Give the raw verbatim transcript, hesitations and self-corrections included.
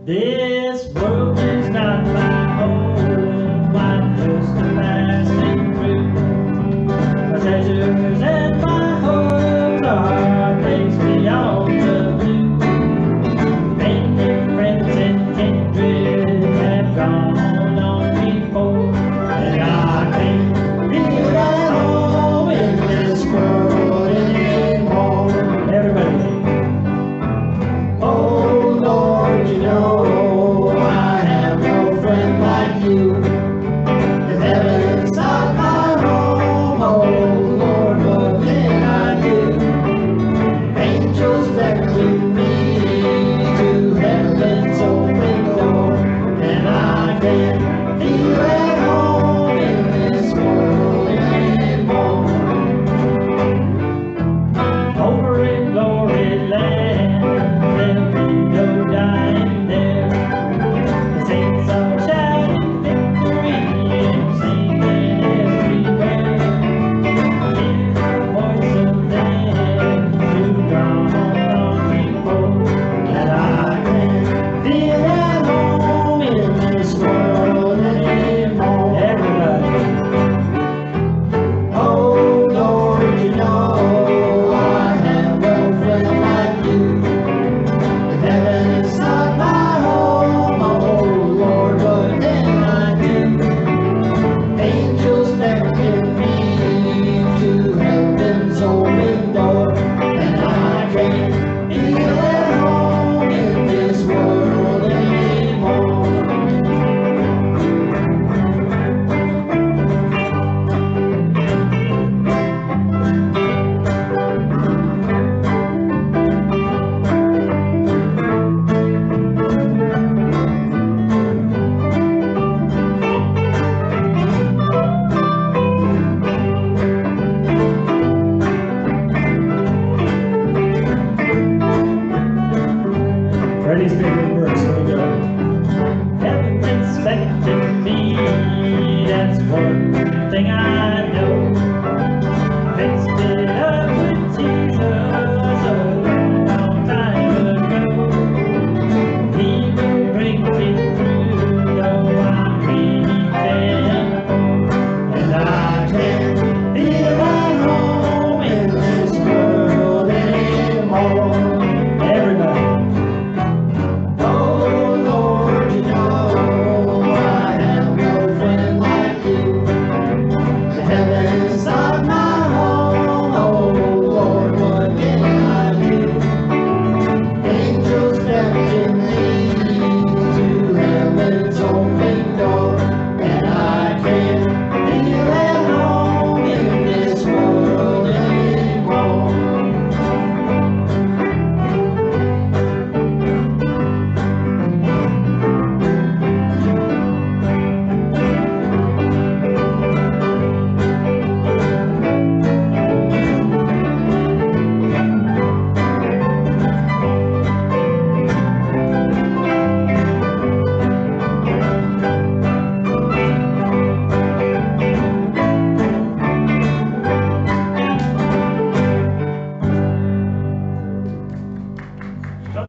This world is not my home, I'm just a passing through. My treasures and my hopes are things beyond the blue. Many friends and kindred have gone on before, and I can't feel at home in this world anymore. Everybody. Oh Lord, you know I have no friend like you. If heaven's not my home, oh Lord, what can I do? Angels beckon me to heaven's open door, and I can't feel at home in this world anymore. Over in glory land, there'll be no dying there. The saints are shouting victory and singing everywhere. Hear the voice of them who've gone on before, and I can't feel at home in this world anymore. Everybody. Oh Lord, you know I have no friend like you. If heaven is not my home, oh Lord, what can I do? Angels beckon me to heaven's open door, and I can't feel at home in this world anymore. Freddie's favorite verse, here we go. Heaven expected me, that's one thing I know.